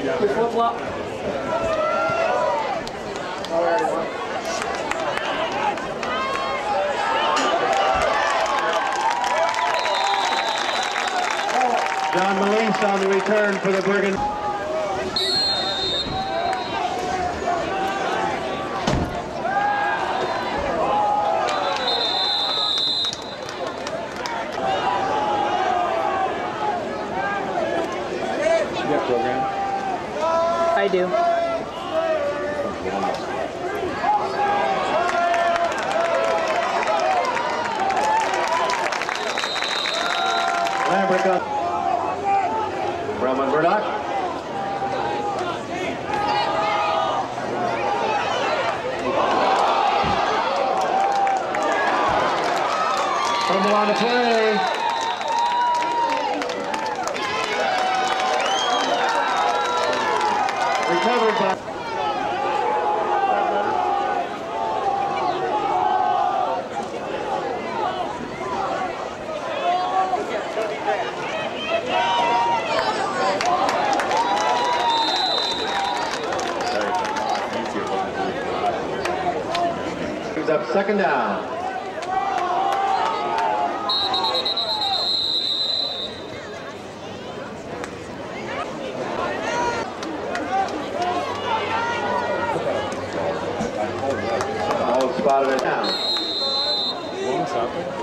Flip-flop. John Malise on the return for the Bergen. I do. Lambert up. Roman Murdoch. Fumble on the play. Recovered by. Brings up second down. Spotted it down. One something.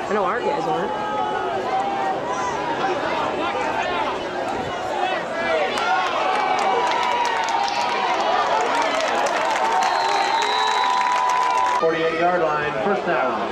I know our guys aren't. Yard line, first down.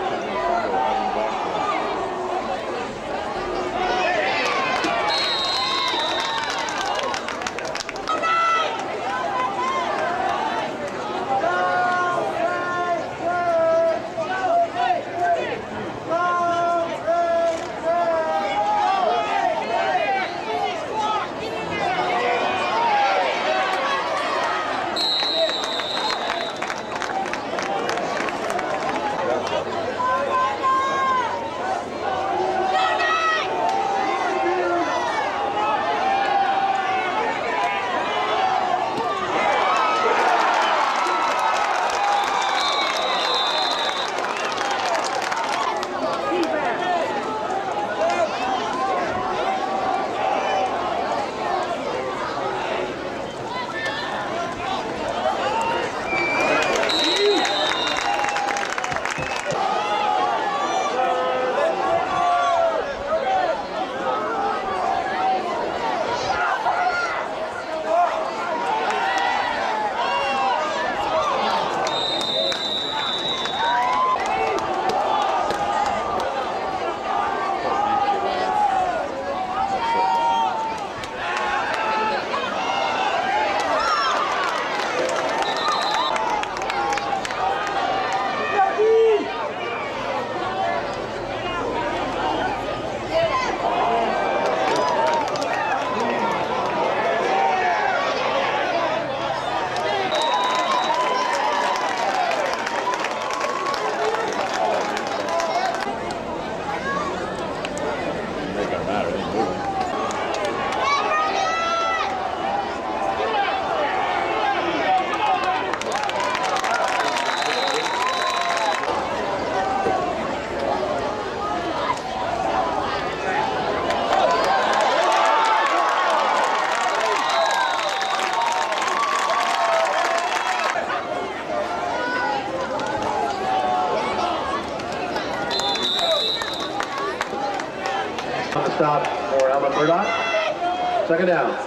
Stop for Alvin Murdoch. Second down.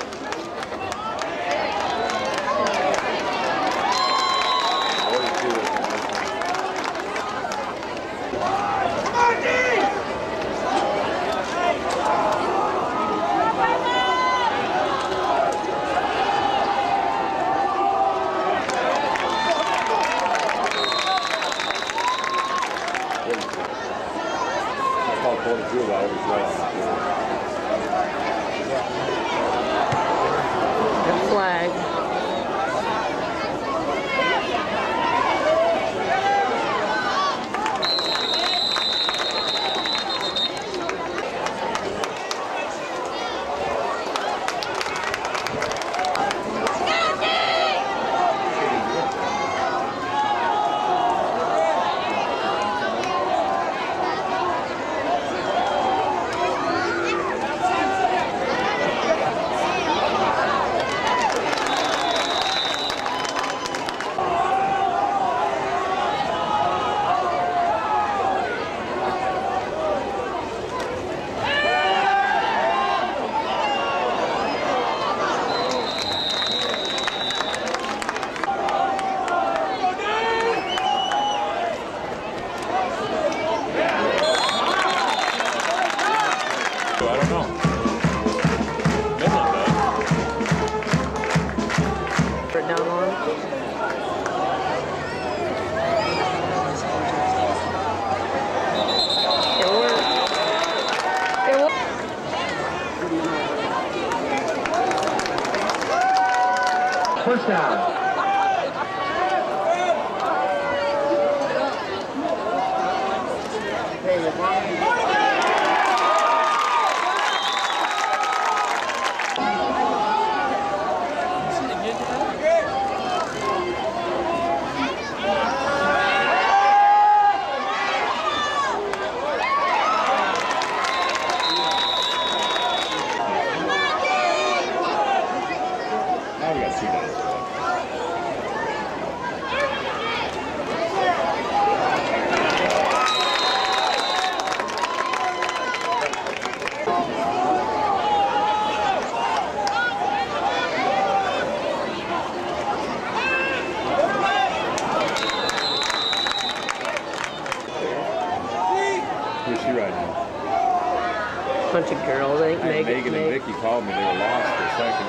Flag. I don't know. Midland does. Put it down on. It worked. It worked. First down. Now we got 2 down. bunch of girls. I think Megan and Vicky called me. They were lost for a second.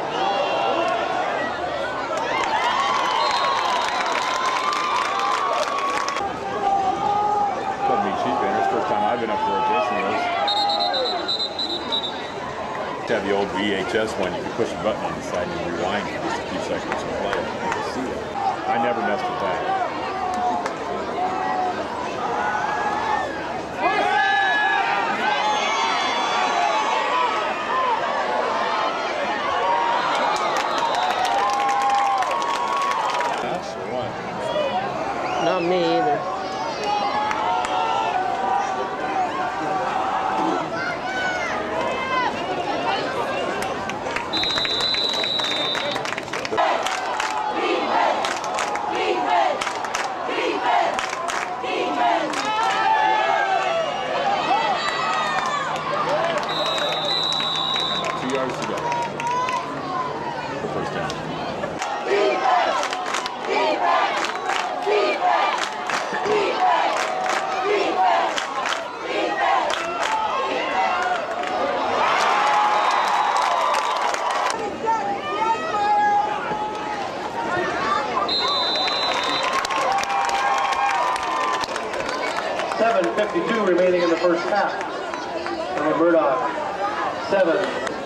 Couldn't be cheap, man. It's the first time I've been up there at Jason was. To have the old VHS one, you could push a button on the side and you rewind for just a few seconds and play it. You could see it. I never messed with that. Not me either. .52 remaining in the first half. Ryan Murdoch, 7.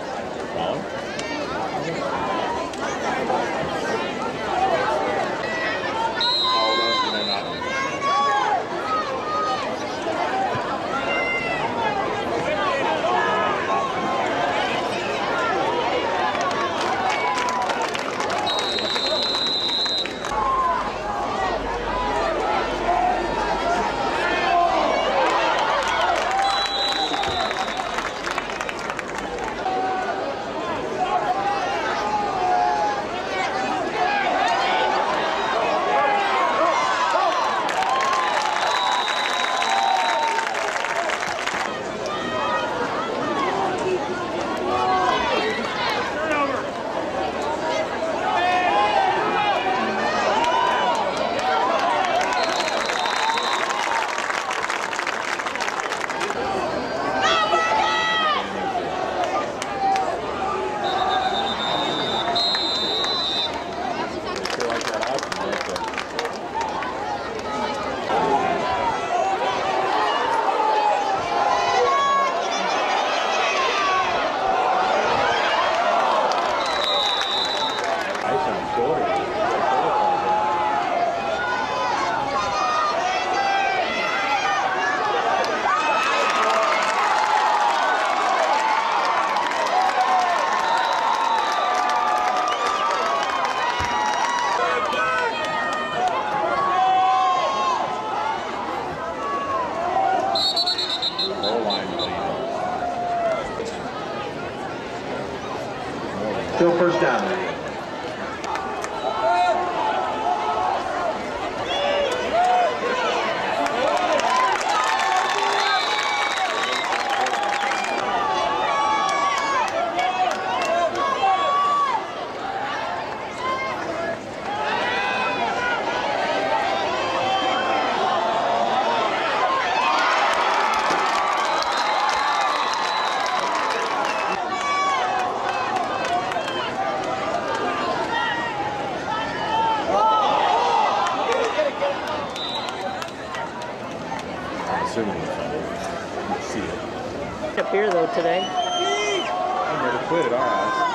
Still first down. Up here though today. I never quit at our house.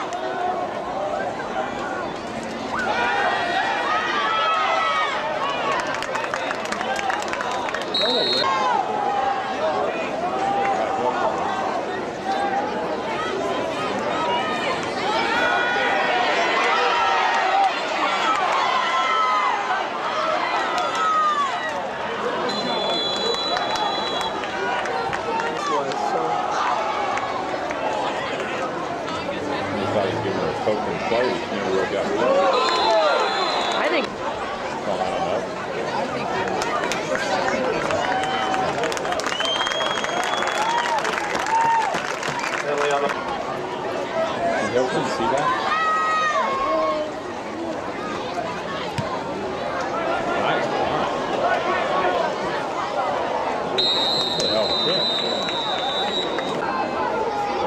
I think. Well, I don't know. Can Hilton see that? Nice. What the hell?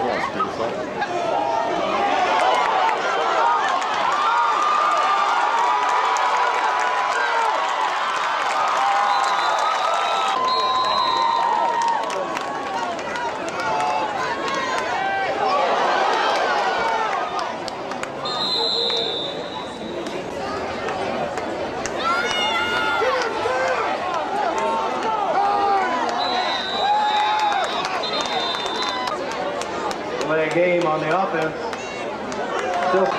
game on the offense. Still.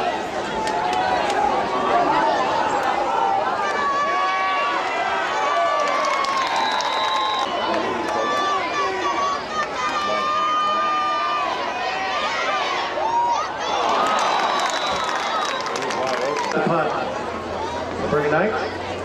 The punt. Liberty Knights.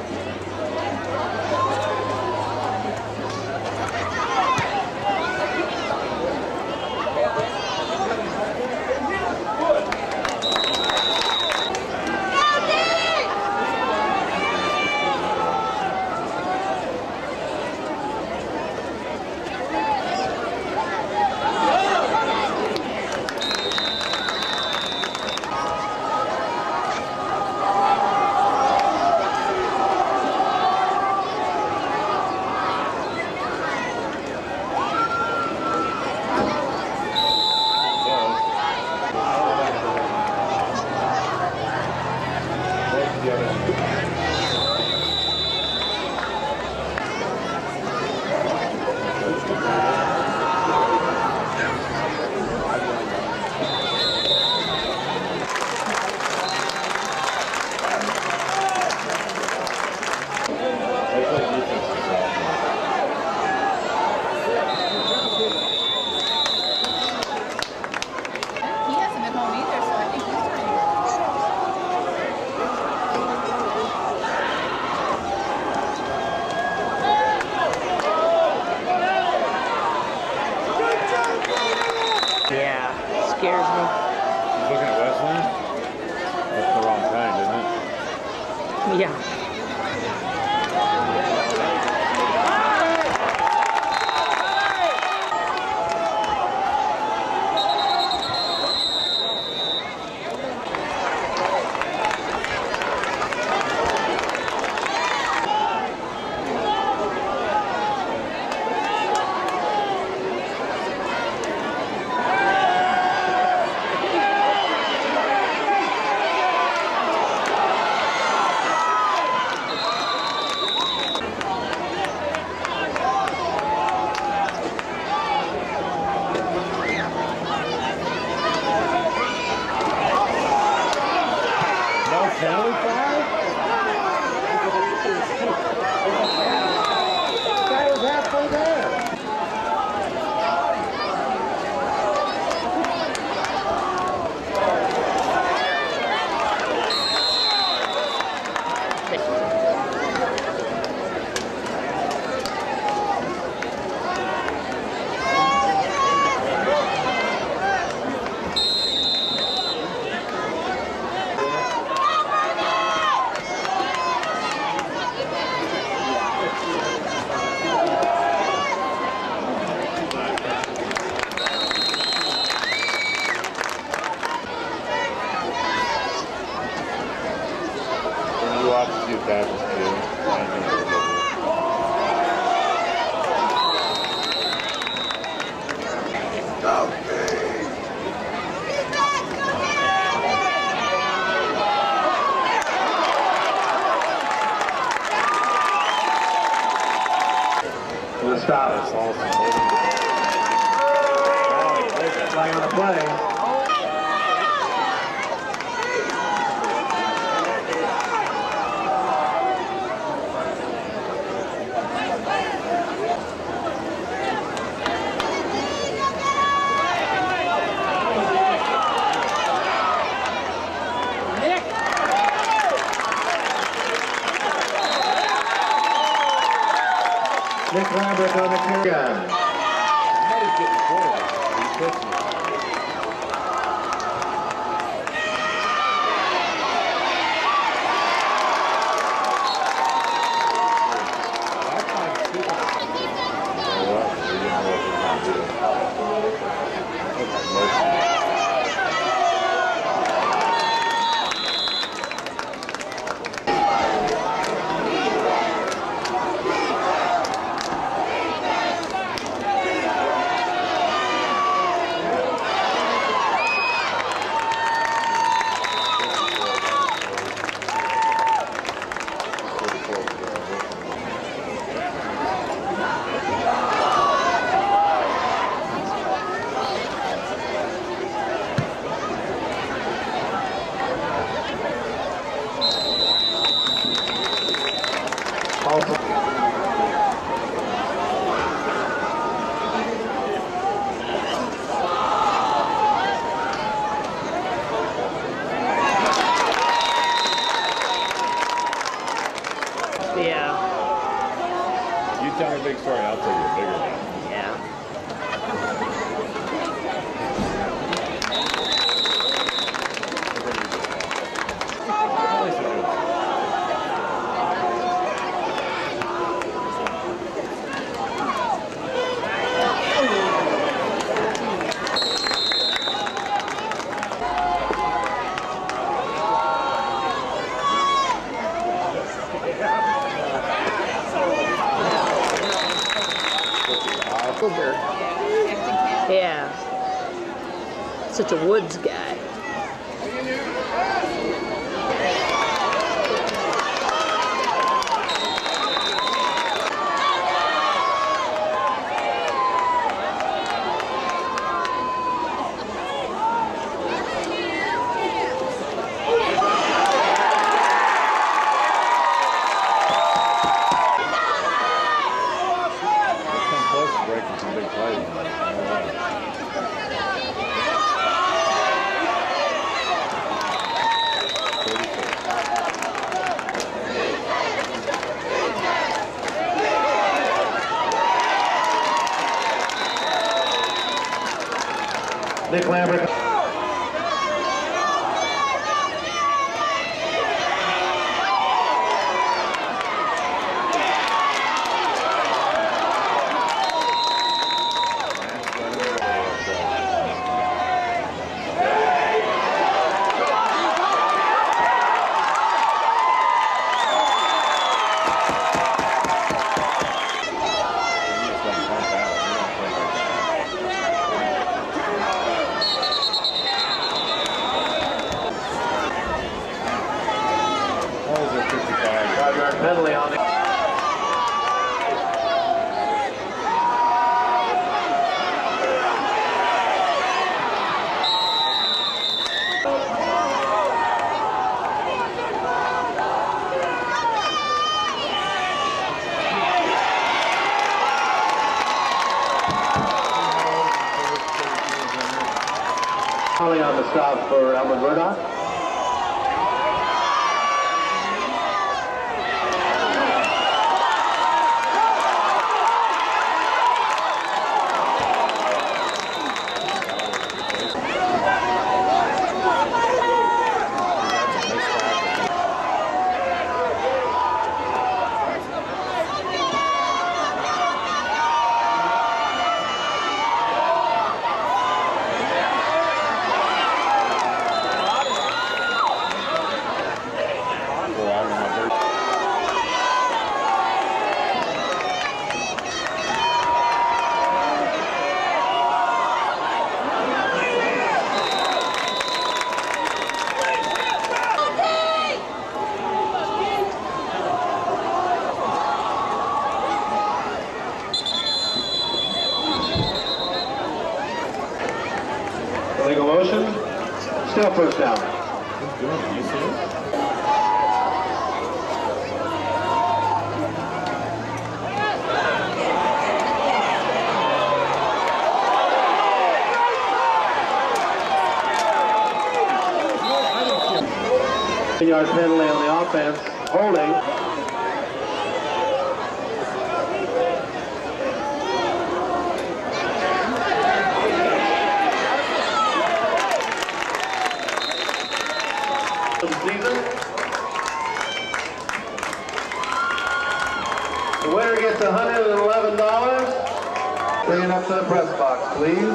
Yeah, scares me. He's looking at Westland? That's the wrong kind, isn't it? Yeah. Penalty flag? The guy was halfway there. Watch a few tackles too. The stop. Flag on the play. Nick Lambert on the carry. He's getting forward. He's pitching. you tell me a big story, I'll tell you a bigger one. Yeah. Yeah. Such a woods guy. Nick Lambert. Penalty on it. Calling on the stop for Elmer Murdoch. Illegal motion. Still first down. Yard penalty on the offense. Holding. The winner gets $111. Bring it up to the press box, please.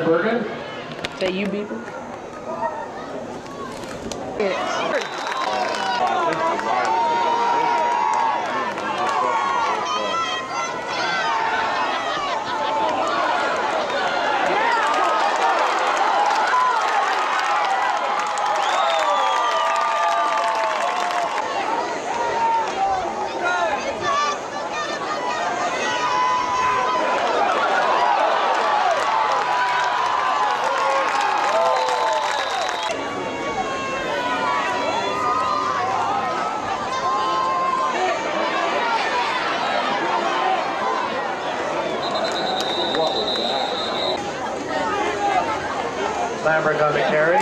Mr. Bergen. Is that you, Beaver? Lambert on the carry.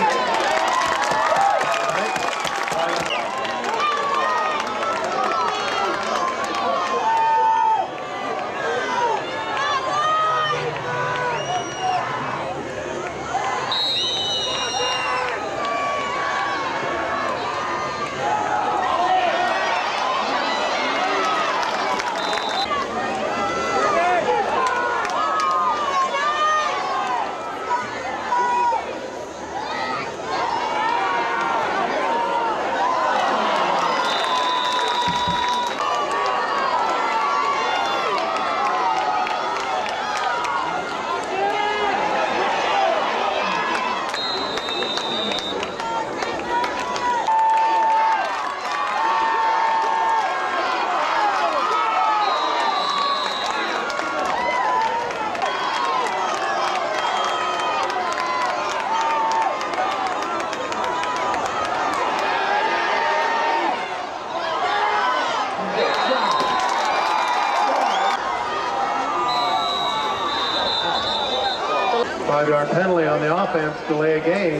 Five-yard penalty on the offense, delay a game.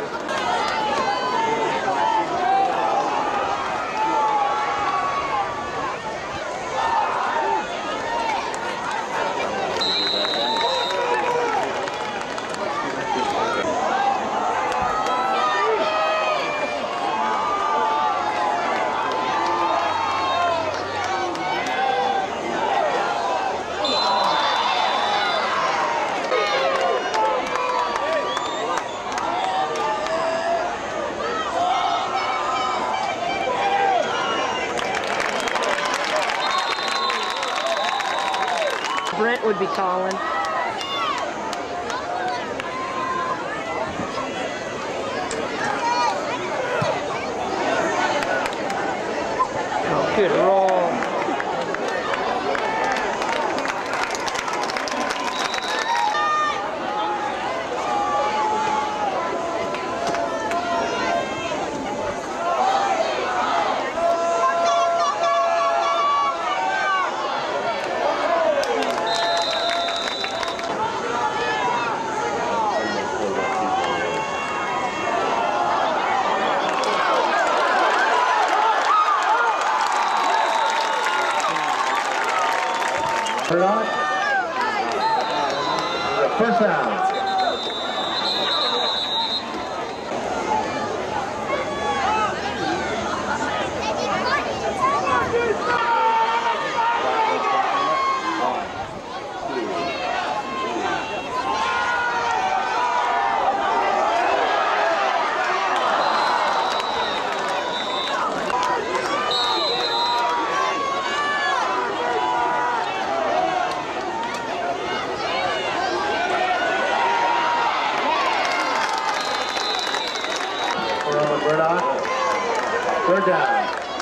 Brent would be calling. Oh, good roll. Murdoch. First down. Murdoch. Third down.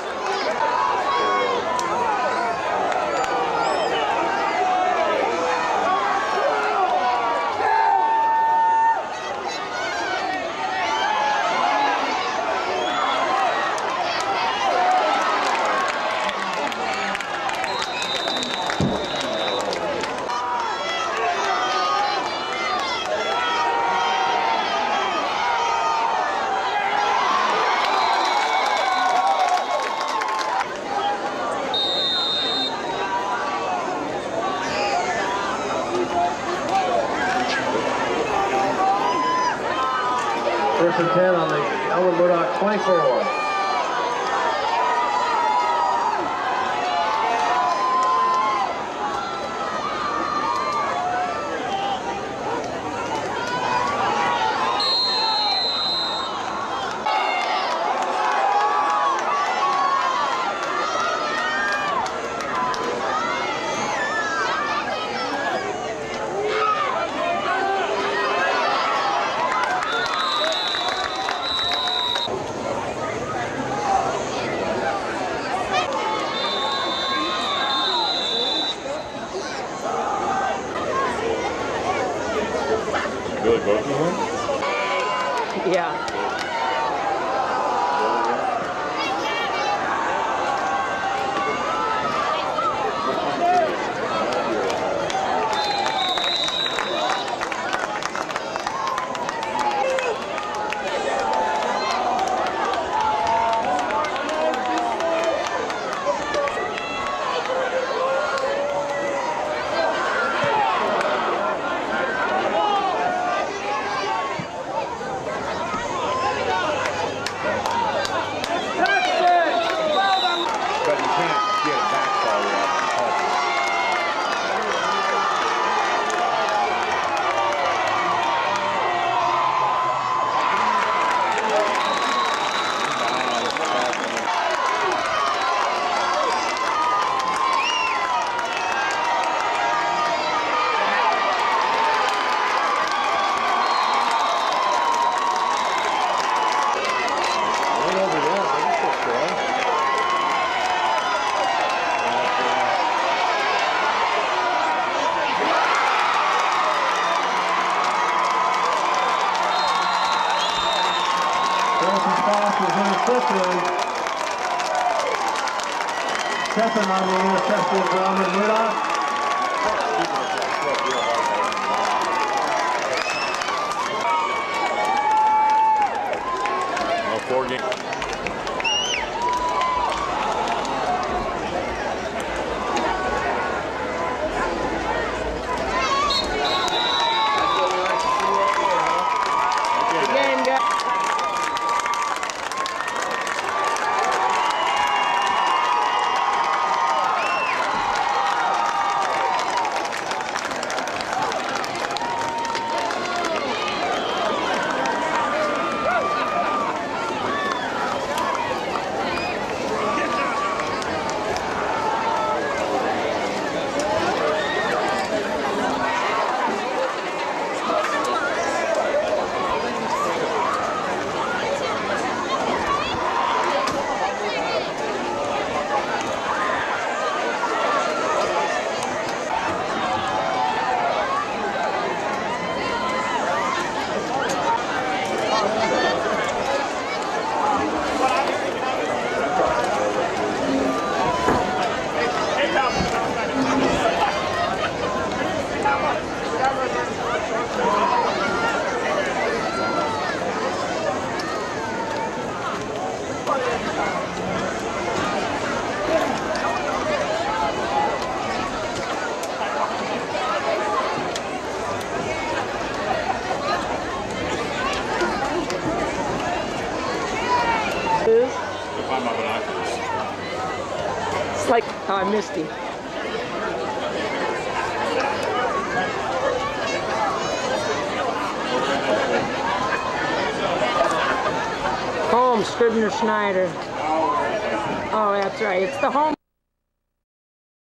First and 10 on the Elmer Murdoch 24. Yeah. But you can't get it back far enough and touch it. Wilson's pass was intercepted. Stepping on the intercepted Roman Murdoch. Well, 4 games. Game, guys. To find my binoculars. It's like, oh, I missed him. Home, Scribner Schneider. Oh, that's right. It's the home.